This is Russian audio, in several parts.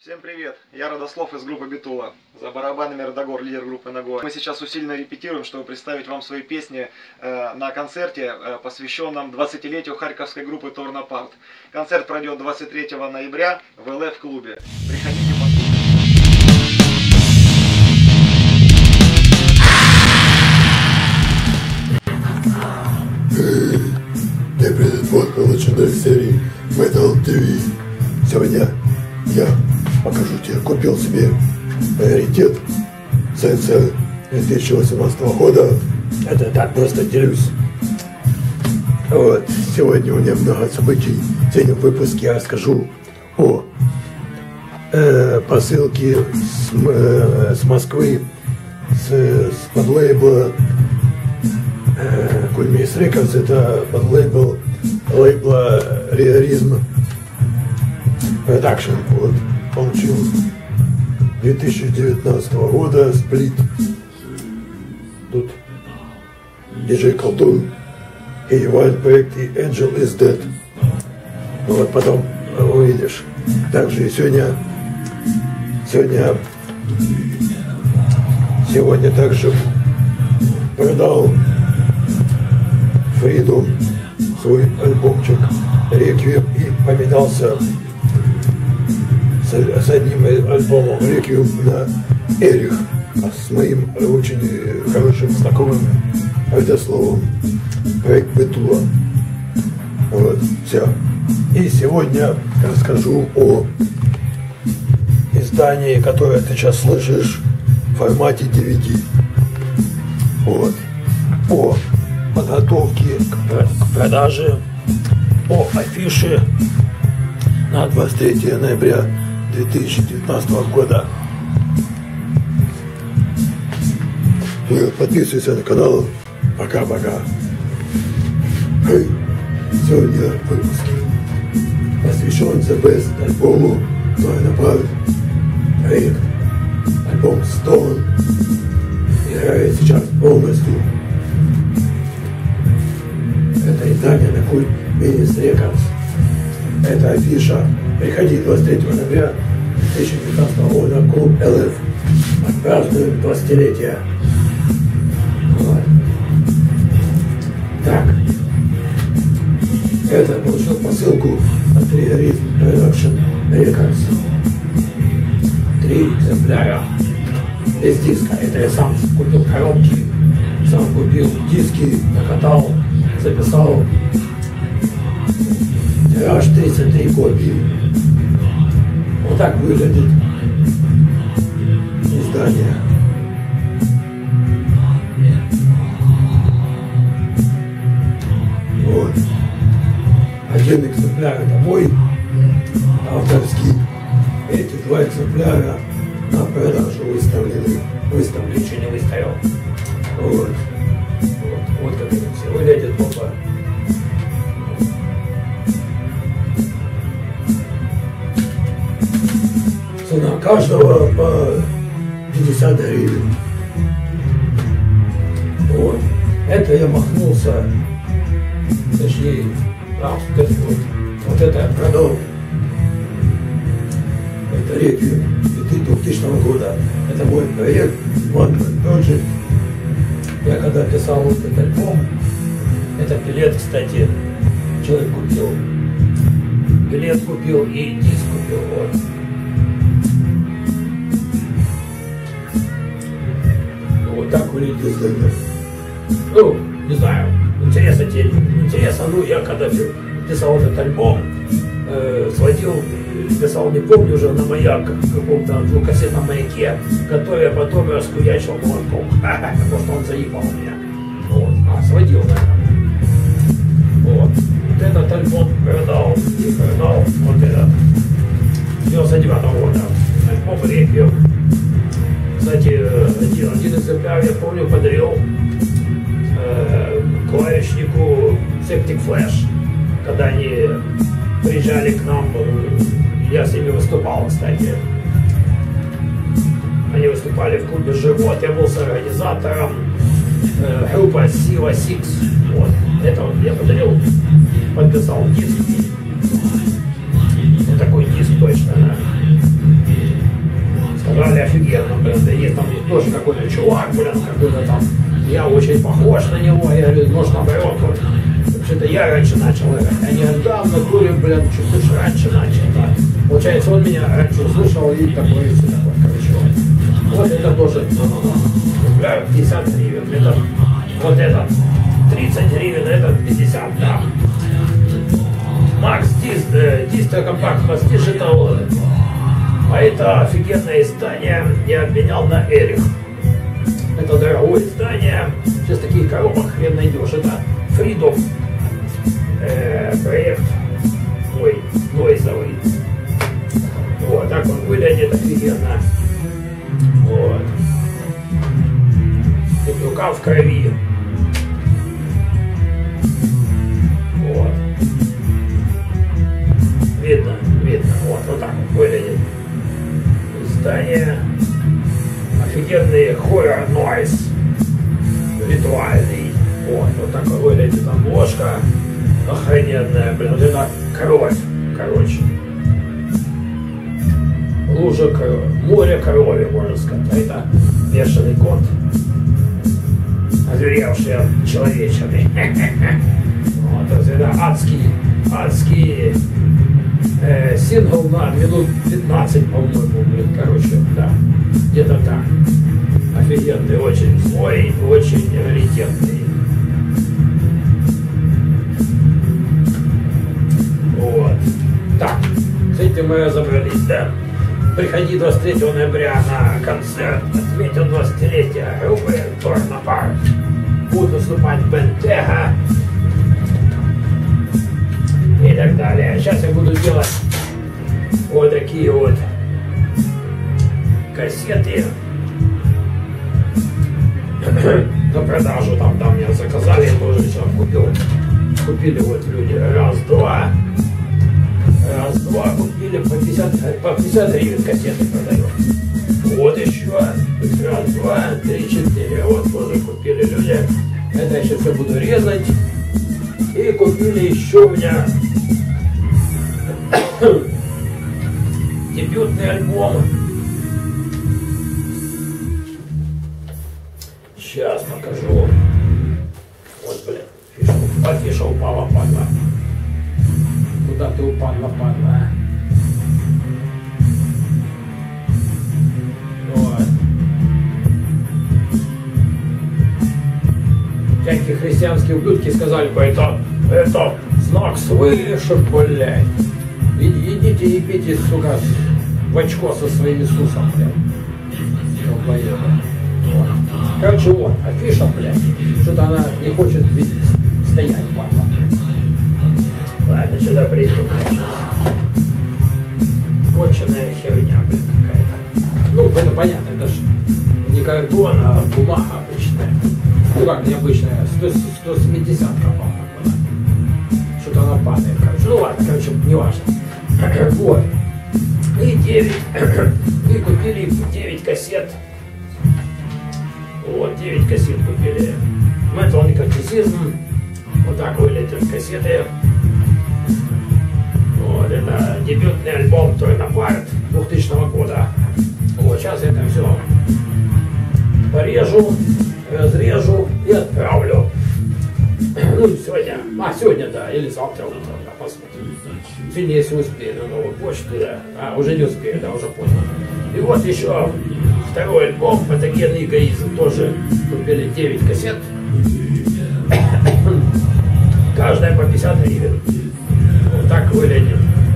Всем привет, я Родослов из группы Битула. За барабанами Родогор, лидер группы Ногой. Мы сейчас усиленно репетируем, чтобы представить вам свои песни на концерте, посвященном 20-летию харьковской группы Торнапарт. Концерт пройдет 23 ноября в ЛФ-клубе. Приходите послушать. Всем привет, вот полученная серии Metal TV. Сегодня я покажу тебе, купил себе раритет CNC 2018 года. Это так просто делюсь. Вот. Сегодня у меня много событий. Сегодня в выпуске я расскажу о посылке с Москвы с подлейбла Кульмейс Рекордс. Это подлейбл лейбла Реализм Продакшн. Вот. Получил 2019 года сплит. Тут DJ Колдун, Wild проект и Angel is Dead. Вот потом увидишь. Также сегодня также продал Фриду свой альбомчик Реквием и поменялся с одним альбомом Реквием на Эрих, с моим очень хорошим знакомым Родословом, проект Битула. Вот, все. И сегодня расскажу о издании, которое ты сейчас слышишь в формате DVD. Вот. О подготовке к продаже, о афише на 23 ноября 2019 года. Подписывайся на канал. Пока-пока. Сегодня выпуск посвящен The Best альбому Торнапарт. Проект альбом Stone играет сейчас полностью. Это издание на Кульмейс Рекордс. Это афиша. Приходи 23 ноября 2019 года в клуб ЛФ. Отпразднуем 20-летие. Вот. Так. Это получил посылку от Реализм Продакшн Рекордс. 3 экземпляра. Без диска. Это я сам купил коробки, сам купил диски, накатал, записал. Тираж 33 копии. Вот так выглядит издание. Вот. Один экземпляр это мой авторский. Эти 2 экземпляра на продажу выставлены. Еще не выставил. Вот. Вот как это все выглядит. Опа. Цена каждого по 50 гривен. Вот. Это я махнулся. Точнее, вот это я продал. Это Реквием 2000 года. Это мой проект One Man Project. Я когда писал вот этот альбом, это билет, кстати, человек купил. Билет купил и диск купил. Вот. Вот так выглядит издание. Ну, не знаю, интересно тебе, интересно, ну я когда писал этот альбом, сводил, писал, не помню уже, на маяк, в каком-то двухкассетном маяке, который я потом раскуячил молотком, потому что он заебал меня. Вот, сводил, наверное. Вот этот альбом продал, и продал вот этот 99-го года альбом Реквием. Кстати, один экземпляр, я помню, подарил клавишнику Septic Flash, когда они приезжали к нам, я с ними выступал, кстати. Они выступали в клубе «Живот», я был с организатором группы Sila Six. Вот. Это вот я подарил, подписал диск. Вот такой диск точно, да. офигенно, блин, да есть там тоже какой-то чувак, блин, какой-то там, я очень похож на него, я говорю, может, наоборот, вот, вообще-то я раньше начал играть, они говорят, да, в натуре, блин, чуть раньше начал, да. Получается, он меня раньше услышал и такое, и все такое, короче, вот это тоже, 50 гривен, это, вот это, 30 гривен, это 50, да. Макс дистро компакт Digital. А это офигенное издание я обменял на Эрих. Это дорогое издание. Сейчас таких коробок хрен найдешь. Это Фридов проект мой нойзовый. Вот так он выглядит офигенно. Вот. Тут рука в крови. Вот. Видно, вот так вот выглядит. Издание. Офигенный хоррор нойз. Ритуальный. Вот такой выглядит обложка. Охрененная, блин, вот это кровь, короче. Лужа крови, море крови, можно сказать. А это бешеный кот. Озверевший человечины. Вот это адский сингл на минут 15, по-моему, блин, короче, да, где-то так. Офигенный, очень злой, очень раритетный. Вот. Так, с этим мы разобрались, да. Приходи 23 ноября на концерт, отметим 20-летие группы Torn Apart. Будут выступать Бентега и так далее. Сейчас я буду делать вот такие вот кассеты на продажу. Там меня заказали, я тоже сейчас купил. Купили вот люди раз-два купили по 50 гривен кассеты продают. Вот еще раз, два, три, четыре. Вот тоже купили люди. Это я сейчас все буду резать. И купили еще у меня дебютный альбом. Сейчас покажу. Вот, блин, фиша упала, падла. Куда ты упала, падла? Вот. Всякие христианские ублюдки сказали бы, это знак свыше, блядь. Идите и пейте, сука, в очко со своим Иисусом, блядь. Вот. Короче, вот, афиша, блядь. Что-то она не хочет стоять, падла. Ладно, сюда приду. Конченая херня, блядь, какая-то. Ну, это понятно, это же не картон, а бумага обычная. Ну как необычная, 170-ка, по-моему. Что-то она падает, короче. Ну ладно, короче, не важно. Вот. И 9. И купили 9 кассет. Вот, 9 кассет купили. Metal Necroticism. Вот так выглядят кассеты. Вот, это дебютный альбом Torn Apart 2000 года. Вот, сейчас я это все порежу, разрежу и отправлю. Ну, сегодня, да, или завтра утром, да, посмотрим. Сегодня, если успею, на новую почту, да. А, уже не успею, да, уже поздно. И вот еще второй альбом, Патогенный эгоизм, тоже купили 9 кассет. Каждая по 50 гривен. Вот так выглядит.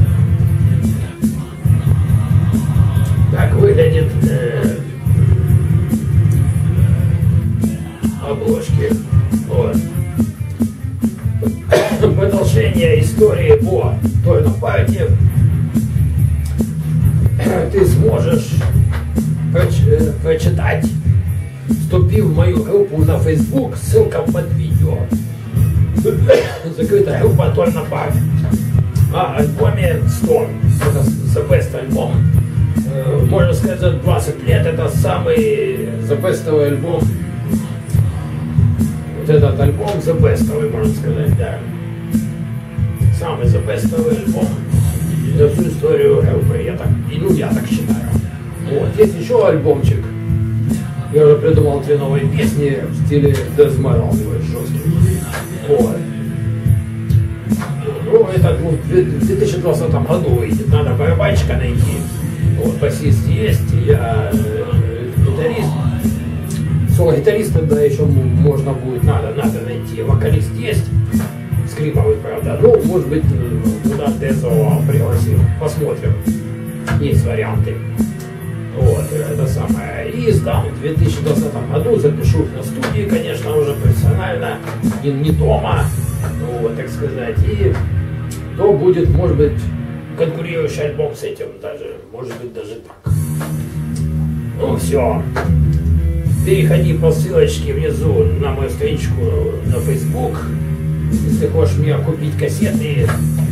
Так выглядит обложки. Вот. Продолжение истории о Torn Apart ты сможешь прочитать, вступив в мою группу на Facebook, ссылка под видео. Закрытая группа Torn Apart. О альбоме Storm. Это the best альбом. Можно сказать, за 20 лет это самый the best альбом. Вот этот альбом the best, можно сказать, да. Самый the best альбом за всю историю группы. Я так считаю. Вот. Есть еще альбомчик. Я уже придумал 3 новые песни в стиле death metal, жесткий. Вот. Ну, это в 2020 году выйдет. Надо барабанщика найти. Вот, басист есть, я гитарист. Соло-гитариста, да, еще можно будет, надо найти. Вокалист есть, скриповый, правда. Ну, может быть, куда Дезова пригласил. Посмотрим. Есть варианты. Вот, это самое. И там в 2020 году запишу на студии, конечно, уже профессионально, не дома, вот, так сказать. И то будет, может быть, конкурирующий альбом с этим даже, может быть, даже так. Ну, все. Переходи по ссылочке внизу на мою страничку на Facebook. Если хочешь мне купить кассеты,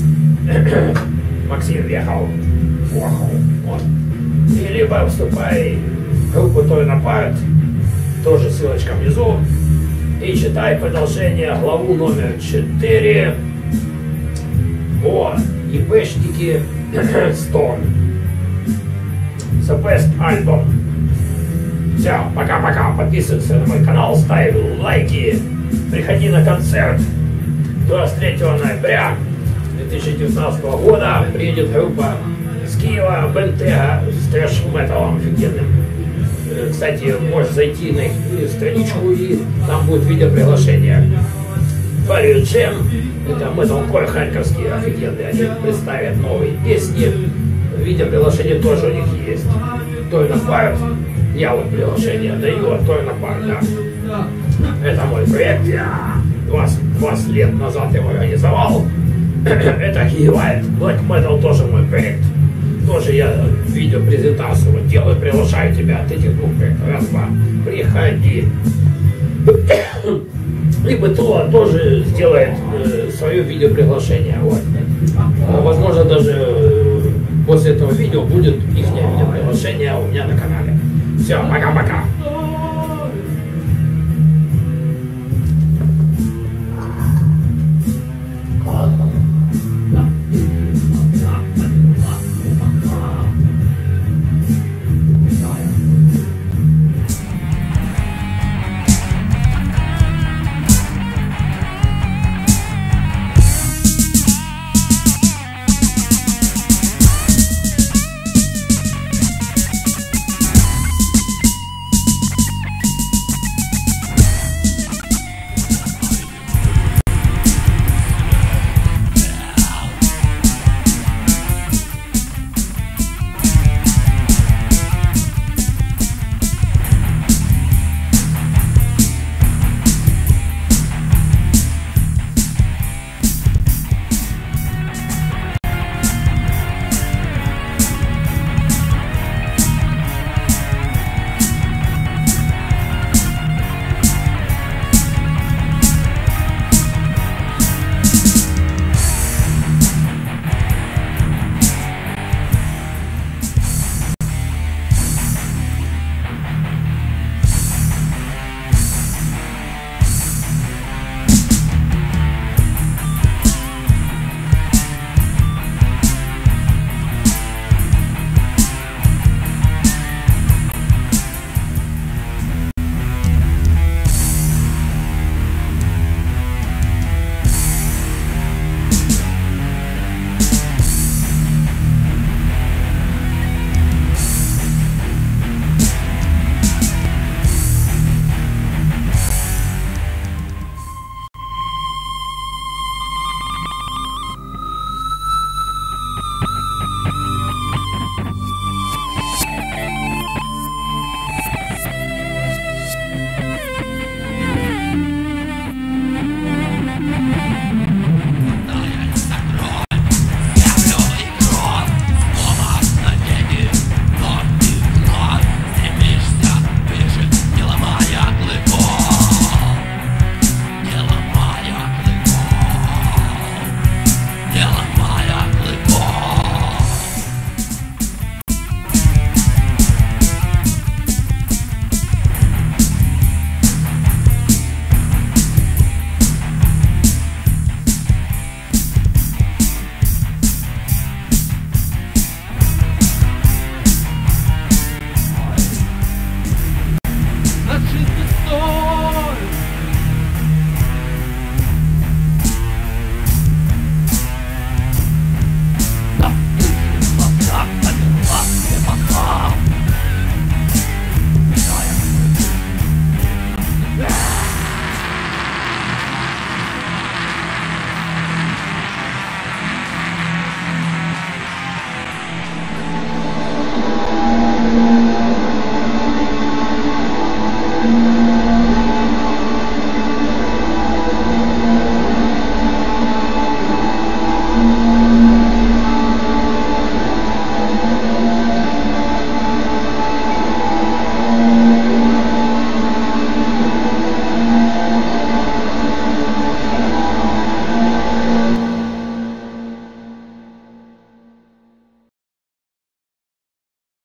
Максим Вехов. Вот. И либо вступай в группу Torn Apart, тоже ссылочка внизу, и читай продолжение, главу номер 4. Вот. ИПшники Stone. The Best Album. Все, пока-пока. Подписывайся на мой канал, ставь лайки. Приходи на концерт 23 ноября 2019 года. Приедет группа с Киева, Бентега, с трэш-металом офигенным. Кстати, можешь зайти на их страничку, и там будет видеоприглашение. Value Jam, это металкор харьковский офигенный, они представят новые песни. Видеоприглашение тоже у них есть. Torn Apart, я вот приглашение даю, а Torn Apart, да. Это мой проект, я 20 лет назад его организовал. Это Гигвайт, Black Metal тоже мой проект. Тоже я видеопрезентацию вот делаю, приглашаю тебя от этих 2 проектов. Раз, два, приходи. И БТО тоже сделает свое видеоприглашение. Вот. Возможно, даже после этого видео будет их видеоприглашение у меня на канале. Все, пока-пока.